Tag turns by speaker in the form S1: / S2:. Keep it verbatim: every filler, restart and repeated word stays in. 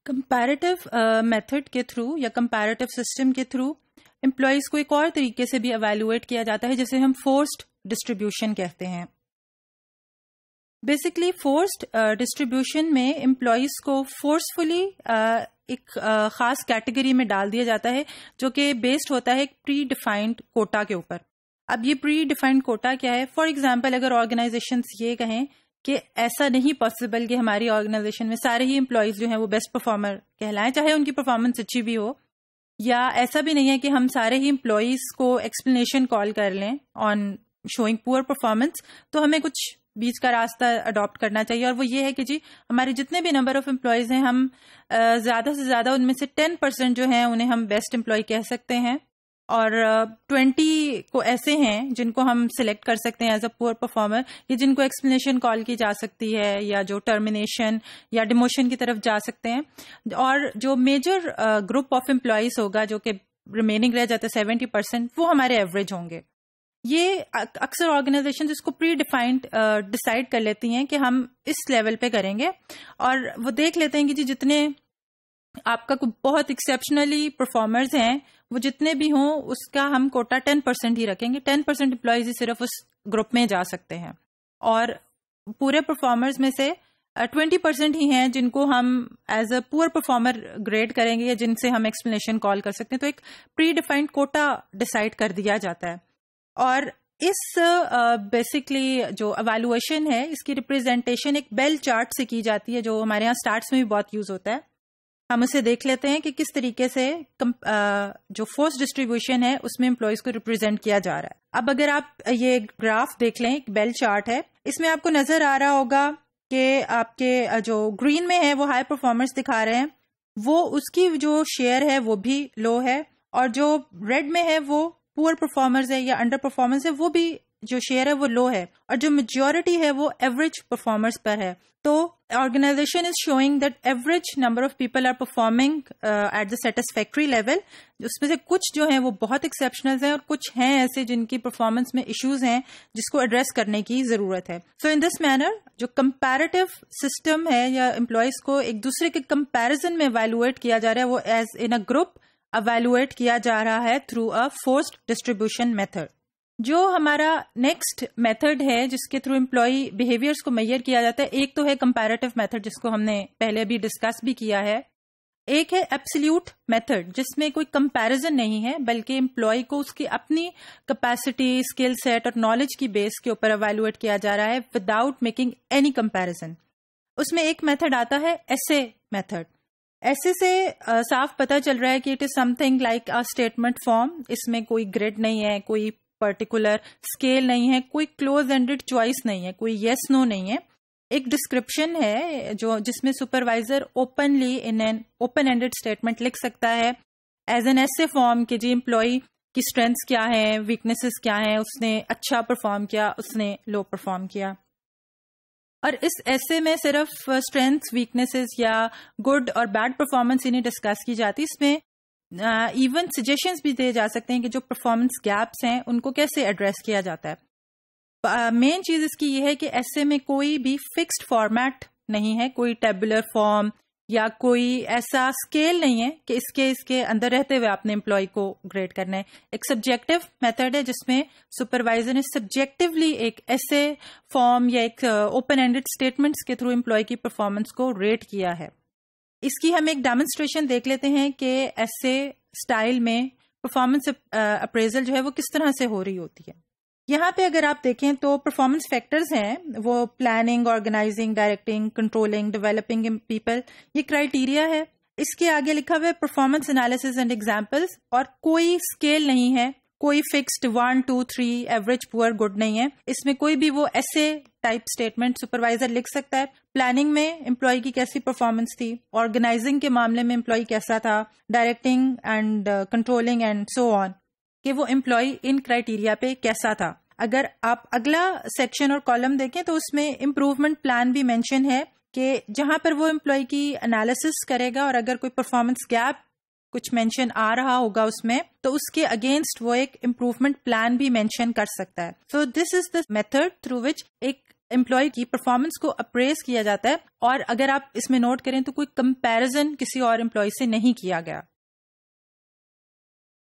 S1: Comparative method کے through یا comparative system کے تھرو امپلائیز کو ایک اور طریقے سے بھی ایویلویٹ کیا جاتا ہے جسے ہم فورسڈ ڈسٹریبیوشن کہتے ہیں. بیسکلی فورسڈ ڈسٹریبیوشن میں امپلائیز کو فورسفلی ایک خاص کیٹیگری میں ڈال دیا جاتا ہے جو کہ بیسڈ ہوتا ہے ایک پری ڈیفائنڈ کوٹا کے اوپر. اب یہ پری ڈیفائنڈ کوٹا کیا ہے؟ فار ایگزامپل اگر آرگنائزیشنس یہ کہیں کہ ایسا نہیں پاسبل کہ ہماری آرگنائزیشن میں سارے ہی امپلائیز جو ہیں وہ بیسٹ پرفارمر کہلائیں چاہے ان کی پرفارمنس اچھی بھی ہو، یا ایسا بھی نہیں ہے کہ ہم سارے ہی امپلائیز کو ایکسپلینیشن کال کر لیں آن شوئنگ پور پرفارمنس، تو ہمیں کچھ بیچ کا راستہ اڈاپٹ کرنا چاہیے، اور وہ یہ ہے کہ جی ہمارے جتنے بھی نمبر آف امپلائیز ہیں ہم زیادہ سے زیادہ ان میں سے ٹین پرسینٹ جو ہیں انہیں ہم بیسٹ امپلائی کہہ سکتے ہیں، اور ٹوینٹی کو ایسے ہیں جن کو ہم سلیکٹ کر سکتے ہیں ایز اے پور پرفارمر، یا جن کو ایکسپلینیشن کال کی جا سکتی ہے یا جو ٹرمینیشن یا ڈیموشن کی طرف جا سکتے ہیں. اور جو میجر گروپ آف امپلائیز ہوگا جو کہ ریمیننگ رہ جاتے سیونٹی پرسینٹ، وہ ہمارے ایوریج ہوں گے. یہ اکثر آرگنائزیشن اس کو پری ڈیفائنڈ ڈیسائیڈ کر لیتی ہیں کہ ہم اس لیول پہ کریں گے، اور وہ دیکھ لیتے ہیں کہ جی جتنے آپ کا بہت ایکسیپشنلی پرفارمرز ہیں وہ جتنے بھی ہوں اس کا ہم کوٹا ٹین پرسینٹ ہی رکھیں گے. ٹین پرسینٹ امپلائیز ہی صرف اس گروپ میں جا سکتے ہیں، اور پورے پرفارمرز میں سے ٹوینٹی پرسینٹ ہی ہیں جن کو ہم ایز اے پور پرفارمر گریڈ کریں گے یا جن سے ہم ایکسپلینیشن کال کر سکتے ہیں. تو ایک پری ڈیفائنڈ کوٹا ڈیسائیڈ کر دیا جاتا ہے، اور اس بیسکلی uh, جو ایویلویشن ہے اس کی ریپرزینٹیشن ایک بیل چارٹ سے کی جاتی ہے جو ہمارے یہاں اسٹارٹس میں بھی بہت یوز ہوتا ہے. ہم اسے دیکھ لیتے ہیں کہ کس طریقے سے uh, جو فورس ڈسٹریبیوشن ہے اس میں امپلائیز کو ریپرزینٹ کیا جا رہا ہے. اب اگر آپ یہ گراف دیکھ لیں، ایک بیل چارٹ ہے، اس میں آپ کو نظر آ رہا ہوگا کہ آپ کے جو گرین میں ہے وہ ہائی پرفارمرز دکھا رہے ہیں، وہ اس کی جو شیئر ہے وہ بھی لو ہے، اور جو ریڈ میں ہے وہ پور پرفارمرز ہے یا انڈر پرفارمرز ہے، وہ بھی جو شیئر ہے وہ لو ہے، اور جو میجورٹی ہے وہ ایوریج پرفارمرز پر ہے. تو organization is showing that average number of people are performing at the satisfactory level. اس میں سے کچھ جو ہیں وہ بہت ایکسیپشنل ہیں، اور کچھ ہیں ایسے جن کی پرفارمنس میں ایشوز ہیں جس کو ایڈریس کرنے کی ضرورت ہے. سو ان دس مینر جو کمپیریٹیو سسٹم ہے یا امپلائیز کو ایک دوسرے کے کمپیریزن میں ایویلویٹ کیا جا رہا ہے، وہ as in a group evaluate کیا جا رہا ہے through a forced distribution method. جو ہمارا نیکسٹ میتھڈ ہے جس کے تھرو امپلائی بیہیویئرس کو میئر کیا جاتا ہے، ایک تو ہے کمپیریٹیو میتھڈ جس کو ہم نے پہلے بھی ڈسکس بھی کیا ہے، ایک ہے ایبسلیوٹ میتھڈ جس میں کوئی کمپیریزن نہیں ہے بلکہ امپلائی کو اس کی اپنی کیپیسٹی، اسکل سیٹ اور نالج کی بیس کے اوپر ایویلویٹ کیا جا رہا ہے وداؤٹ میکنگ اینی کمپیریزن. اس میں ایک میتھڈ آتا ہے ایسے میتھڈ. ایسے سے uh, صاف پتہ چل رہا ہے کہ it is something like a statement form. اس میں کوئی گریڈ نہیں ہے، کوئی پرٹیکولر اسکیل نہیں ہے، کوئی کلوز اینڈڈ چوائس نہیں ہے، کوئی یس نو نہیں ہے. ایک ڈسکرپشن ہے جو جس میں supervisor openly in an open ended statement لکھ سکتا ہے ایز این ایسے فارم کہ جی امپلائی کی اسٹرینتھس کیا ہیں، ویکنیسز کیا ہیں، اس نے اچھا پرفارم کیا، اس نے لو پرفارم کیا. اور اس ایسے میں صرف اسٹرینتھس، ویکنیسز یا گڈ اور بیڈ پرفارمنس ہی نہیں ڈسکس کی جاتی، اس میں ایون سجیشنز بھی دیے جا سکتے ہیں کہ جو پرفارمنس گیپس ہیں ان کو کیسے ایڈریس کیا جاتا ہے. مین چیز اس کی یہ ہے کہ ایسے میں کوئی بھی فکسڈ فارمیٹ نہیں ہے، کوئی ٹیبولر فارم یا کوئی ایسا اسکیل نہیں ہے کہ اس کے اس کے اندر رہتے ہوئے آپ نے امپلائی کو گریڈ کرنا ہے. ایک سبجیکٹو میتھڈ ہے جس میں سپروائزر نے سبجیکٹولی ایک ایسے فارم یا ایک اوپن اینڈڈ اسٹیٹمنٹس کے تھرو امپلائی کی پرفارمنس کو ریٹ کیا ہے. اس کی ہم ایک ڈیمونسٹریشن دیکھ لیتے ہیں کہ ایسے اسٹائل میں پرفارمنس اپریزل جو ہے وہ کس طرح سے ہو رہی ہوتی ہے. یہاں پہ اگر آپ دیکھیں تو پرفارمنس فیکٹرز ہیں وہ planning, organizing, directing, controlling, developing people, یہ کرائیٹیریا ہے. اس کے آگے لکھا ہوا ہے پرفارمنس انالیسز اینڈ ایگزامپلس، اور کوئی اسکیل نہیں ہے، کوئی fixed one two three average poor good نہیں ہے. اس میں کوئی بھی وہ ایسے ٹائپ اسٹیٹمنٹ سپروائزر لکھ سکتا ہے. پلاننگ میں امپلائی کی کیسی پرفارمنس تھی، آرگنائزنگ کے معاملے میں امپلائی کیسا تھا، directing and controlling and so on, کہ وہ امپلائی ان کرائیٹیریا پہ کیسا تھا. اگر آپ اگلا سیکشن اور کالم دیکھیں تو اس میں امپروومنٹ پلان بھی مینشن ہے کہ جہاں پر وہ امپلائی کی انالیسس کرے گا اور اگر کوئی پرفارمنس گیپ کچھ مینشن آ رہا ہوگا اس میں تو اس کے اگینسٹ وہ ایک امپروومنٹ پلان بھی مینشن کر سکتا ہے. سو دس از دا میتھڈ تھرو وچ ایک امپلائی کی پرفارمنس کو اپریز کیا جاتا ہے، اور اگر آپ اس میں نوٹ کریں تو کوئی کمپیرزن کسی اور امپلائی سے نہیں کیا گیا.